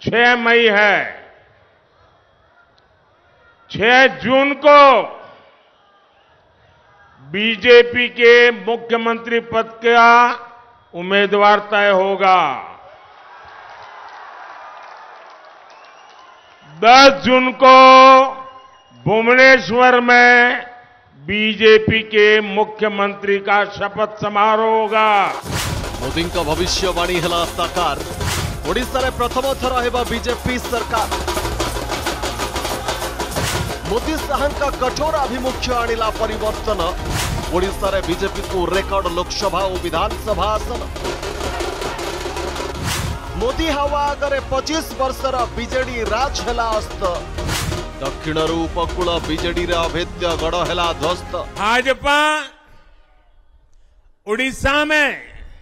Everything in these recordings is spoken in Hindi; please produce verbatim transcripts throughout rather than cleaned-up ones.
छह मई है। छह जून को बीजेपी के मुख्यमंत्री पद का उम्मीदवार तय होगा। दस जून को भुवनेश्वर में बीजेपी के मुख्यमंत्री का शपथ समारोह होगा। मोदी का भविष्यवाणी है साकार। ओडिशा रे प्रथम थर हेबा बीजेपी सरकार। मोदी शाह का कठोर आभिमुख्य आनिला परिवर्तन। ओडिशा रे बीजेपी को रेकर्ड लोकसभा और विधानसभा आसन। मोदी हवा आगे पच्चीस वर्षर बीजेडी राज हेला अस्त। दक्षिण उपकूल बीजेडी रे अभेद्य गढ़ हेला ध्वस्त। भाजपा उड़ीसा में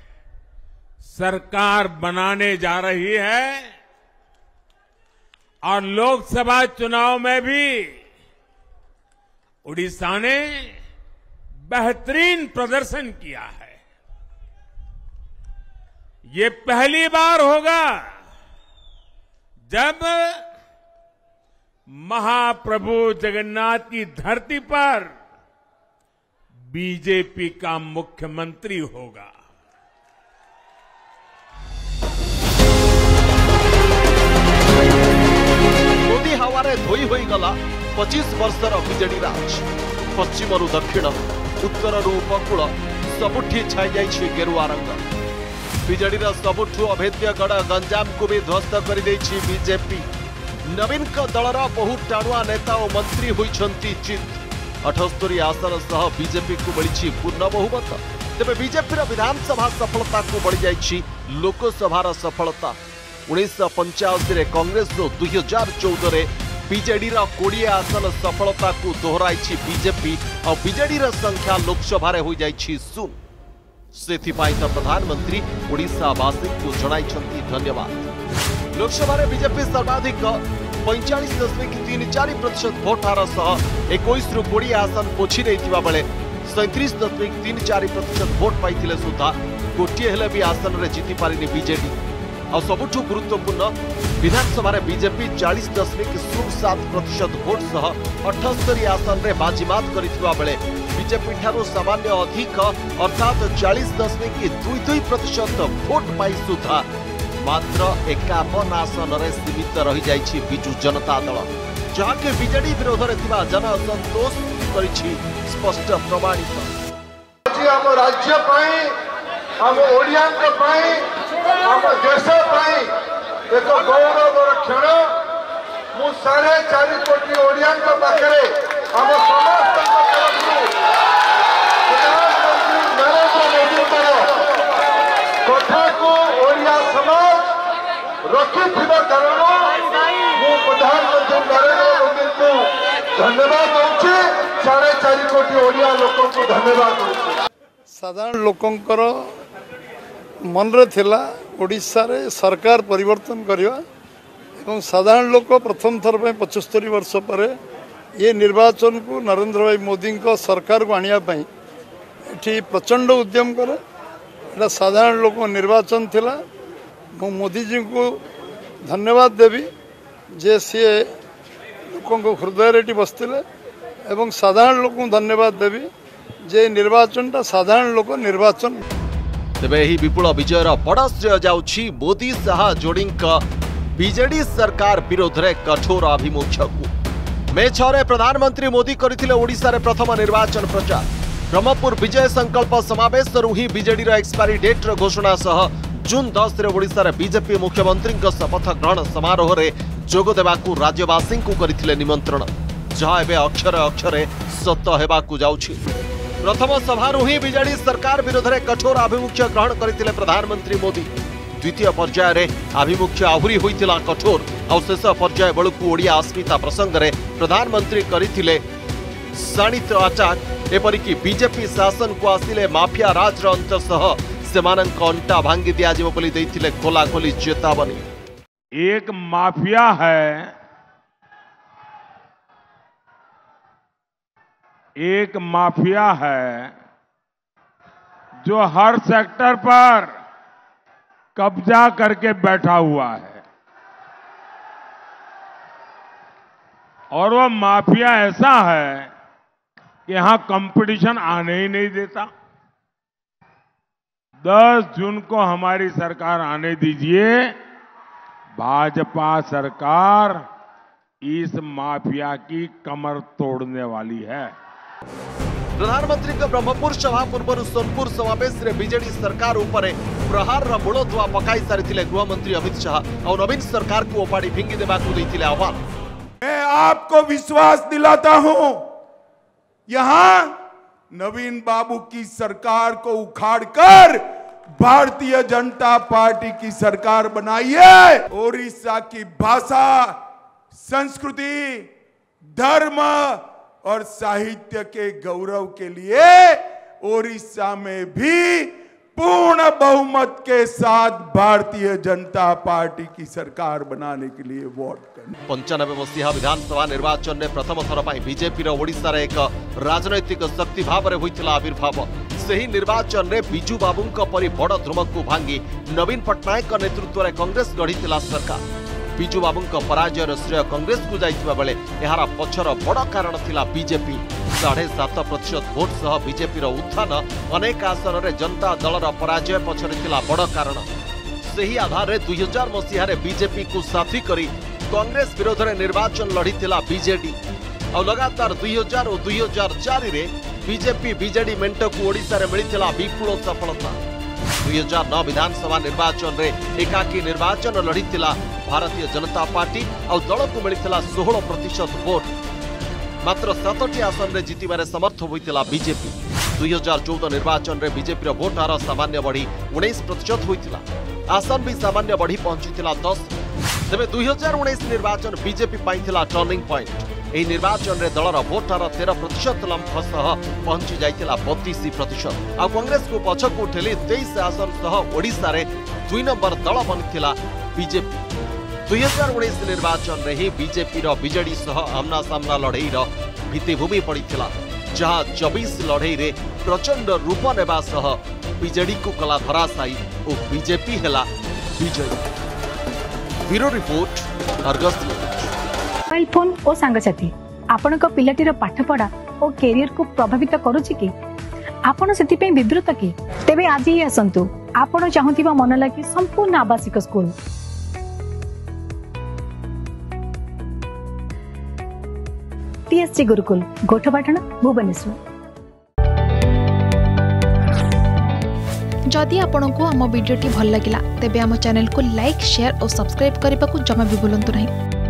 सरकार बनाने जा रही है और लोकसभा चुनाव में भी उड़ीसा ने बेहतरीन प्रदर्शन किया है। ये पहली बार होगा जब महाप्रभु जगन्नाथ की धरती पर बीजेपी का मुख्यमंत्री होगा। मोदी हवारे धोई होई गला पच्चीस वर्षर बीजेडी राज। पश्चिमरू दक्षिण उत्तररू उपकूल सबुठी छाई जाइछि गेरुआ रंग। बीजेडीर सबुठू अभेद्य गढ़ गंजाम को भी ध्वस्त कर बीजेपी। नवीन का दलर बहु टाणुआ नेता और मंत्री होइछंती चित। अठस्तरी आसन सह बीजेपी को मिली पूर्ण बहुमत। तेबे बीजेपी विधानसभा सफलता को बढ़ी जाइछि लोकसभार सफलता। उन्नीस पंचाशी रे कांग्रेस दुई हजार चौदह बीजेडी कोड़े आसन सफलता को दोहराई बीजेपी और बीजेडी संख्या लोकसभा हो जाइछि शून्य। सेथिपाई तो प्रधानमंत्री ओडिशावासी को जणाइछंती धन्यवाद। लोकसभा रे बीजेपी सर्वाधिक पैंचाश दशमिक तीन चार प्रतिशत भोट हार सह इक्कीस रु बीस आसन पोछि रहिथिबा बेले सैंतीस दशमिक तीन चार प्रतिशत भोट पाइथिले सुधा गोटे हेले भी आसन रे जीति पारिनी बीजेडी। और सबुठु गुरुत्वपूर्ण विधानसभा रे बीजेपी चालीस दशमिक शून्य सात प्रतिशत भोट सह अठस्तरी आसन रे बाजीमात करिथिबा बेले बीजेपी ठारू सामान्य अधिक अर्थात चालीस दशमिक दुई दुई प्रतिशत भोट पाई सुधा मात्र एकावन आसन रे सीमित रही जाइछि बिजू जनता दल, जहाँकि बीजेडी विरोध रे थिबा जन असंतोष करिछि स्पष्ट प्रमाणित। हम राज्य पाई हम ओडियांक पाई हम देश पाई एक गौरवर क्षण मु साढ़े चार कोटी ओडियांक पाखरे हम समस्त प्रधानमंत्री नरेंद्र मोदी कथा को ओडिया समाज रखिथिबा कारण मु प्रधानमंत्री नरेंद्र मोदी को धन्यवाद दूची। साढ़े चार कोटी ओडिया लोकों को धन्यवाद दूची। साधारण लोकंकर मन रे थिला ओडिशा रे सरकार परिवर्तन करवा एवं साधारण लोक प्रथम थर पे पचहत्तर वर्ष पर ये निर्वाचन को नरेंद्र भाई मोदी को सरकार को आनिया पई एठी प्रचंड उद्यम करे। एटा साधारण लोक निर्वाचन थिला। मु मोदी जी को धन्यवाद देवी जे सी लोकों को हृदय रे बसतिले एवं साधारण लोक धन्यवाद देवी जे निर्वाचन टा साधारण लोक निर्वाचन। तेबे एही विपुल विजयर बड़ श्रेय जाउछि मोदी शाह जोड़ी बीजेडी सरकार विरोध रे कठोर आभिमुख्य को। मे छह प्रधानमंत्री मोदी करथिले ओडिशा रे प्रथम निर्वाचन प्रचार। ब्रह्मपुर विजय संकल्प समावेश रु ही बीजेडी रो एक्सपायरी डेट रो घोषणा सह जून दस रे ओडिशा रे बीजेपी मुख्यमंत्री शपथ ग्रहण समारोह रे जोग देबाकू राज्यवासी को करथिले निमंत्रण, जहाँ एबे अक्षर अक्षरे सत हेबाकू जाउछि। प्रथम सभारू ही बीजेडी सरकार विरोध में कठोर आभिमुख्य ग्रहण करथिले प्रधानमंत्री मोदी। द्वितीय पर्याय रे आभिमुख्य आहुरी होइतिला कठोर और शेष पर्याय बेलू ओडिया अस्मिता प्रसंग में प्रधानमंत्री करथिले शाणित आचार। एपरिकी बीजेपी शासन को आसिले माफिया राज अंत सह सेमानक अंटा भांगी दियाजिबो बोली दैथिले खोला खोली चेतावनी। एक माफिया है, एक माफिया है जो हर सेक्टर पर कब्जा करके बैठा हुआ है। और वो माफिया ऐसा है कि यहां कंपटीशन आने ही नहीं देता। दस जून को हमारी सरकार आने दीजिए, भाजपा सरकार इस माफिया की कमर तोड़ने वाली है। प्रधानमंत्री का ब्रह्मपुर सभा पूर्व सोनपुर समावेश रे बीजेडी सरकार उपरे प्रहार रा मूलदुआ पकाई सारिथिले गृहमंत्री अमित शाह और नवीन सरकार को ओपाड़ी फिंगी देबाकू दैथिले आह्वान। मैं आपको विश्वास दिलाता हूं, यहां नवीन बाबू की सरकार को उखाड़कर भारतीय जनता पार्टी की सरकार बनाइए। ओडिशा की भाषा, संस्कृति, धर्म और साहित्य के गौरव के लिए ओडिशा में भी पूर्ण बहुमत के साथ भारतीय जनता पार्टी की सरकार बनाने के लिए वोट करना। पंचानबे मसीहा विधानसभा निर्वाचन में प्रथम थर पर बीजेपी ओडिशा एक राजनैतिक शक्ति भाव में होइतिला आविर्भाव। सही निर्वाचन में बिजू बाबू परी बड़ ध्रुव को भांगी नवीन पट्टनायक नेतृत्व में कांग्रेस गढ़ी सरकार। बिजू बाबू पराजयर श्रेय कांग्रेस को जाइतिबा बेले एहार पछर बड़ कारण थिला बीजेपी। साढ़े सात प्रतिशत भोट सह बीजेपी उत्थान अनेक आसन में जनता दलर पराजय पछरे थिला बड़ कारण। सही आधार में दुई हजार मसीह बीजेपी को साथी करी कांग्रेस विरोध में निर्वाचन लड़ी बीजेडी और लगातार दुई हजार और दुई हजार चार बीजेपी बीजेडी मेंट को ओडिशा रे मिलिथिला विपुल सफलता। दुई हजार नौ विधानसभा निर्वाचन में एकाकी निर्वाचन लड़ीथिला भारतीय जनता पार्टी और दल को मिलिथिला सोलह प्रतिशत भोट। मात्र सातटी आसन में जीतबार समर्थ होइतिला बीजेपी। दुई हजार चौदह निर्वाचन में बीजेपी भोट हार सामान्य बढ़ी उन्नीस प्रतिशत होइतिला। आसन भी सामान्य बढ़ी पहुंचीथिला दस। तेबे दुई हजार उन्नीस निर्वाचन बीजेपी पाइथिला टर्निंग पॉइंट। एही निर्वाचन में दलर भोट हार तेरह प्रतिशत लंफ सह पहुंची जाइथिला बत्तीस प्रतिशत आ कांग्रेस को पछकू ठेली तेईस आसन सह ओडिशा रे दुई नंबर दल बनिथिला बीजेपी। दुई हजार उन्नीस निर्वाचन में ही बीजेपी बीजेडी सह आमना सामना लड़ई भित्तिभूमि पड़ीथिला, जहां चौबीस लड़ई रे प्रचंड रूप नेबा सह बीजेडी को कला धराशायी और बीजेपी हेला विजयी। Bureau report, Argus news. Mobile phone और सांगसाथी आपण पिलाटीर पाठपढ़ा और कैरियर को प्रभावित करुछि कि आपण सेति विवृत कि तेबे आज ही आसंतु आपण चाहुथिबा मन लागी संपूर्ण आवासिक स्कूल टीएससी गुरुकुल गोठपाटण भुवनेश्वर। जदि आपंक आम भिडी भल लगा तेब आम चैनल को लाइक शेयर और सब्सक्राइब करने को जमा भी भूलु नहीं।